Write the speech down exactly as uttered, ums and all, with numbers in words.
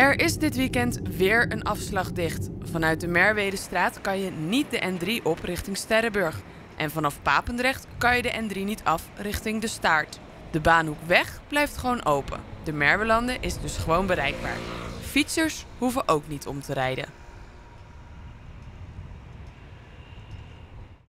Er is dit weekend weer een afslag dicht. Vanuit de Merwedestraat kan je niet de N drie op richting Sterrenburg. En vanaf Papendrecht kan je de N drie niet af richting de Staart. De Baanhoekweg blijft gewoon open. De Merwelanden is dus gewoon bereikbaar. Fietsers hoeven ook niet om te rijden.